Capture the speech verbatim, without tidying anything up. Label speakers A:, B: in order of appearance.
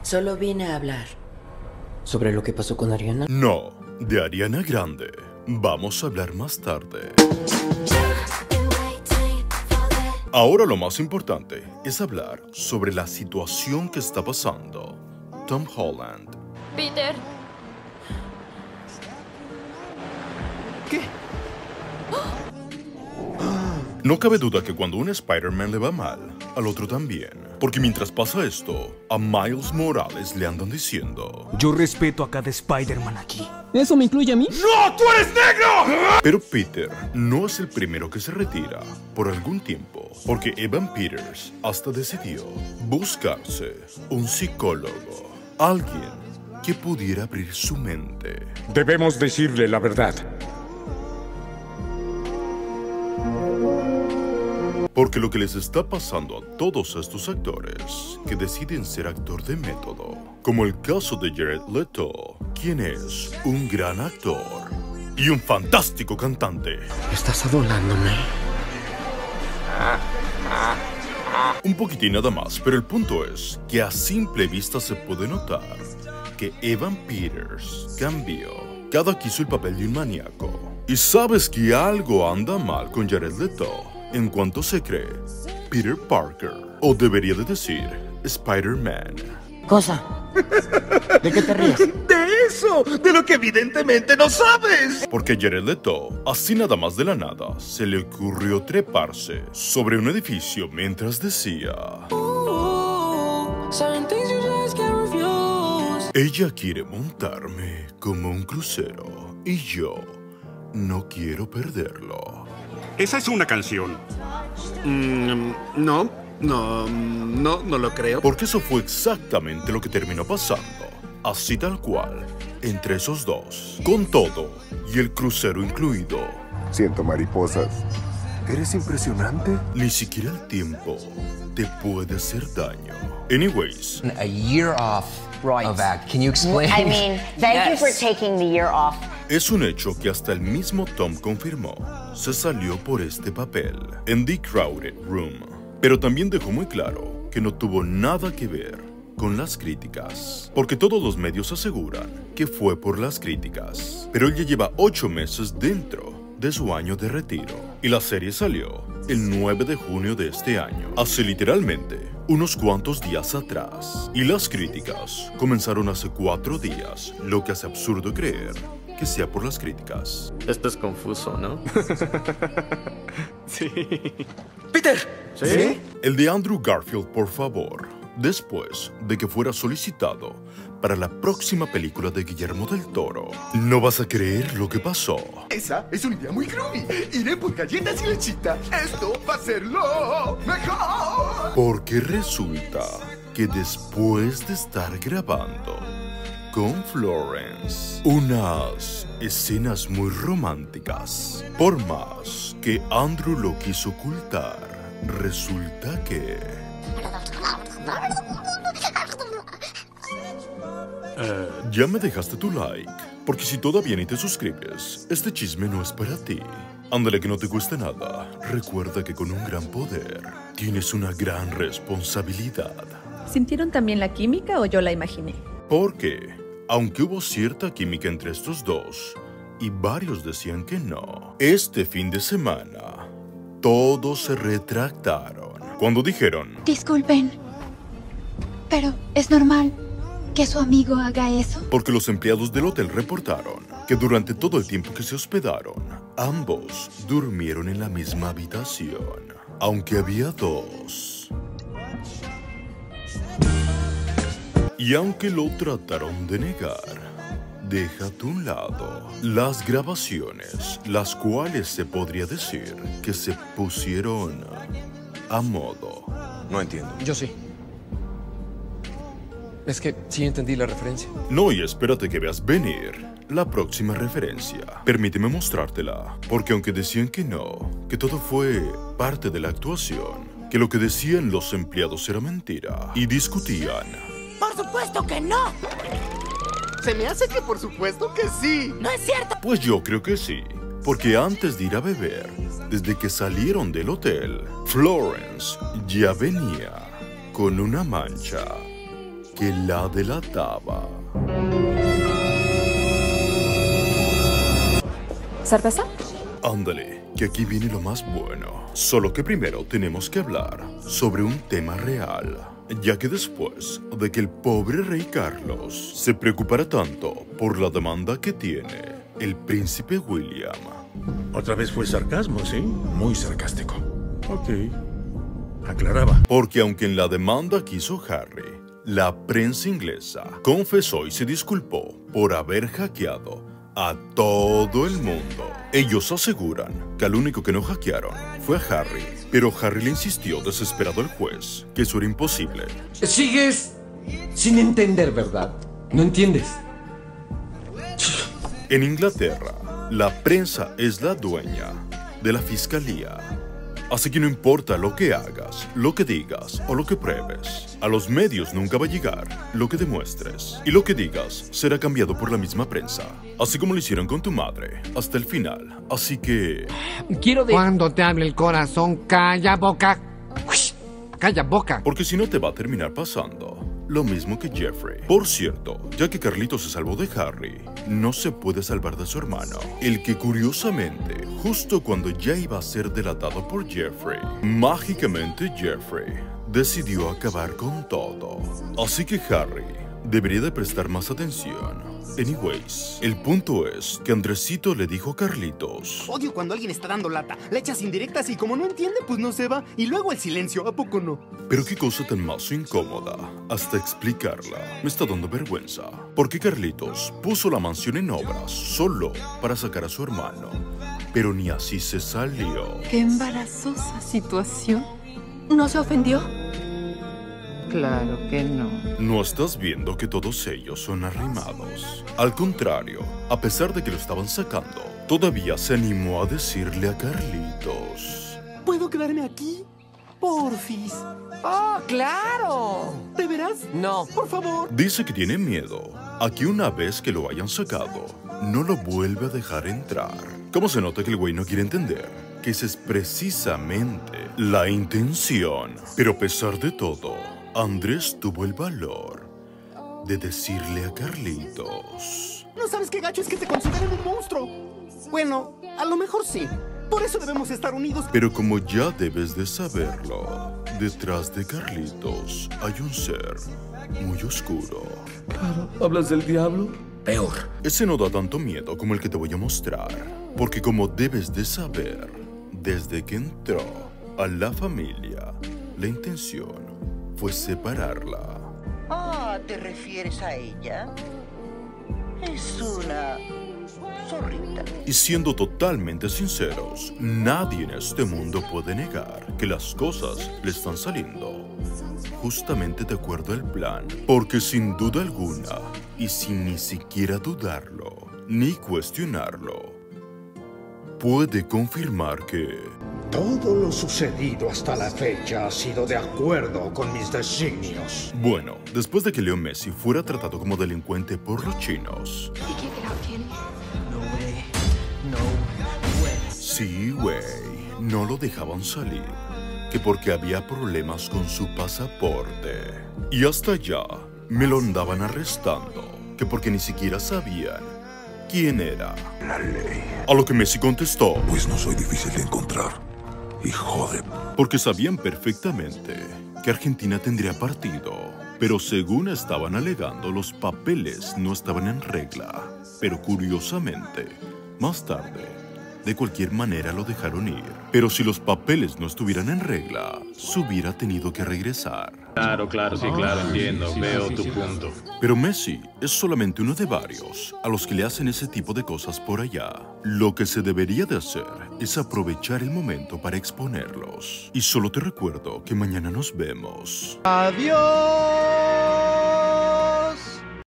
A: Solo vine a hablar. ¿Sobre lo que pasó con Ariana?
B: No, de Ariana Grande. Vamos a hablar más tarde. Ahora lo más importante es hablar sobre la situación que está pasando Tom Holland.
C: Peter.
D: ¿Qué?
B: No cabe duda que cuando un Spider-Man le va mal, al otro también. Porque mientras pasa esto, a Miles Morales le andan diciendo:
D: yo respeto a cada Spider-Man aquí.
E: ¿Eso me incluye a mí?
B: ¡No, tú eres negro! Pero Peter no es el primero que se retira por algún tiempo. Porque Evan Peters hasta decidió buscarse un psicólogo. Alguien que pudiera abrir su mente.
F: Debemos decirle la verdad.
B: Porque lo que les está pasando a todos estos actores que deciden ser actor de método, como el caso de Jared Leto, quien es un gran actor y un fantástico cantante.
A: Estás adulándome.
B: Un poquitín nada más, pero el punto es que a simple vista se puede notar que Evan Peters cambió. Cada quiso el papel de un maníaco. Y sabes que algo anda mal con Jared Leto en cuanto se cree Peter Parker, o debería de decir Spider-Man.
A: Cosa. ¿De qué te ríes?
G: ¡De eso! ¡De lo que evidentemente no sabes!
B: Porque Jared Leto, así nada más de la nada, se le ocurrió treparse sobre un edificio mientras decía: ella quiere montarme como un crucero y yo no quiero perderlo.
F: Esa es una canción.
G: Mm, no, no, no, no lo creo.
B: Porque eso fue exactamente lo que terminó pasando. Así tal cual, entre esos dos. Con todo, y el crucero incluido.
H: Siento mariposas. ¿Eres impresionante?
B: Ni siquiera el tiempo te puede hacer daño. Anyways.
I: A year off right. of act. Can you explain?
J: I mean, thank yes. you for taking the year off.
B: Es un hecho que hasta el mismo Tom confirmó. Se salió por este papel en The Crowded Room. Pero también dejó muy claro que no tuvo nada que ver con las críticas. Porque todos los medios aseguran que fue por las críticas. Pero él ya lleva ocho meses dentro de su año de retiro. Y la serie salió el nueve de junio de este año. Hace literalmente unos cuantos días atrás. Y las críticas comenzaron hace cuatro días. Lo que hace absurdo creer que sea por las críticas.
K: Esto es confuso, ¿no?
G: Sí. ¡Peter!
B: ¿Sí? ¿Sí? El de Andrew Garfield, por favor. Después de que fuera solicitado para la próxima película de Guillermo del Toro. No vas a creer lo que pasó.
H: Esa es una idea muy groovy. Iré por galletas y lechita. Esto va a ser lo mejor.
B: Porque resulta que después de estar grabando con Florence unas escenas muy románticas, por más que Andrew lo quiso ocultar, resulta que... Uh, ya me dejaste tu like, porque si todavía ni te suscribes, este chisme no es para ti. Ándale que no te cuesta nada. Recuerda que con un gran poder tienes una gran responsabilidad.
C: ¿Sintieron también la química o yo la imaginé?
B: Porque, aunque hubo cierta química entre estos dos, y varios decían que no, este fin de semana, todos se retractaron. Cuando dijeron:
L: disculpen, pero ¿es normal que su amigo haga eso?
B: Porque los empleados del hotel reportaron que durante todo el tiempo que se hospedaron, ambos durmieron en la misma habitación, aunque había dos. Y aunque lo trataron de negar, déjate a un lado las grabaciones, las cuales se podría decir que se pusieron a modo.
E: No entiendo. Yo sí. Es que sí entendí la referencia.
B: No, y espérate que veas venir la próxima referencia. Permíteme mostrártela, porque aunque decían que no, que todo fue parte de la actuación, que lo que decían los empleados era mentira, y discutían.
J: ¡Por supuesto que no!
G: Se me hace que por supuesto que sí.
J: ¡No es cierto!
B: Pues yo creo que sí, porque antes de ir a beber, desde que salieron del hotel, Florence ya venía con una mancha que la delataba.
C: ¿Cerveza?
B: Ándale, que aquí viene lo más bueno. Solo que primero tenemos que hablar sobre un tema real, ya que después de que el pobre rey Carlos se preocupara tanto por la demanda que tiene el príncipe William.
F: Otra vez fue sarcasmo, ¿sí? Muy sarcástico. Ok. Aclaraba.
B: Porque aunque en la demanda que hizo Harry, la prensa inglesa confesó y se disculpó por haber hackeado a todo el mundo. Ellos aseguran que al único que no hackearon fue a Harry, pero Harry le insistió desesperado al juez que eso era imposible.
E: Sigues sin entender, ¿verdad? ¿No entiendes?
B: En Inglaterra, la prensa es la dueña de la fiscalía. Así que no importa lo que hagas, lo que digas o lo que pruebes, a los medios nunca va a llegar lo que demuestres. Y lo que digas será cambiado por la misma prensa. Así como lo hicieron con tu madre, hasta el final. Así que...
E: Quiero de...
K: Cuando te hable el corazón, calla boca. Calla boca.
B: Porque si no te va a terminar pasando lo mismo que Jeffrey. Por cierto, ya que Carlitos se salvó de Harry, no se puede salvar de su hermano, el que curiosamente, justo cuando ya iba a ser delatado por Jeffrey, mágicamente Jeffrey decidió acabar con todo. Así que Harry debería de prestar más atención. Anyways, el punto es que Andresito le dijo a Carlitos:
M: odio cuando alguien está dando lata, le echas indirectas y como no entiende, pues no se va. Y luego el silencio, ¿a poco no?
B: Pero qué cosa tan más incómoda, hasta explicarla me está dando vergüenza. Porque Carlitos puso la mansión en obras solo para sacar a su hermano, pero ni así se salió.
C: Qué embarazosa situación. ¿No se ofendió?
N: Claro que no.
B: ¿No estás viendo que todos ellos son arrimados? Al contrario, a pesar de que lo estaban sacando, todavía se animó a decirle a Carlitos:
M: ¿puedo quedarme aquí? Porfis.
E: ¡Oh, claro!
M: ¿De veras?
E: No.
M: Por favor.
B: Dice que tiene miedo a que una vez que lo hayan sacado, no lo vuelve a dejar entrar. ¿Cómo se nota que el güey no quiere entender? Que esa es precisamente la intención. Pero a pesar de todo, Andrés tuvo el valor de decirle a Carlitos:
M: ¿no sabes qué gacho es que te consideren un monstruo? Bueno, a lo mejor sí. Por eso debemos estar unidos.
B: Pero como ya debes de saberlo, detrás de Carlitos hay un ser muy oscuro.
E: Claro, ¿hablas del diablo? Peor.
B: Ese no da tanto miedo como el que te voy a mostrar. Porque como debes de saber, desde que entró a la familia, la intención fue separarla.
O: Ah, ¿te refieres a ella? Es una zorrita.
B: Y siendo totalmente sinceros, nadie en este mundo puede negar que las cosas le están saliendo justamente de acuerdo al plan. Porque sin duda alguna, y sin ni siquiera dudarlo, ni cuestionarlo, puede confirmar que
P: todo lo sucedido hasta la fecha ha sido de acuerdo con mis designios.
B: Bueno, después de que Leo Messi fuera tratado como delincuente por los chinos. Sí, güey, no lo dejaban salir, que porque había problemas con su pasaporte. Y hasta allá me lo andaban arrestando, que porque ni siquiera sabían quién era.
Q: La ley.
B: A lo que Messi contestó:
Q: pues no soy difícil de encontrar, hijo de...
B: Porque sabían perfectamente que Argentina tendría partido, pero según estaban alegando, los papeles no estaban en regla. Pero curiosamente, más tarde, de cualquier manera lo dejaron ir. Pero si los papeles no estuvieran en regla, se hubiera tenido que regresar.
R: Claro, claro, sí, claro, entiendo, sí, sí, veo sí, sí, tu sí, punto.
B: Pero Messi es solamente uno de varios a los que le hacen ese tipo de cosas por allá. Lo que se debería de hacer es aprovechar el momento para exponerlos. Y solo te recuerdo que mañana nos vemos.
M: ¡Adiós!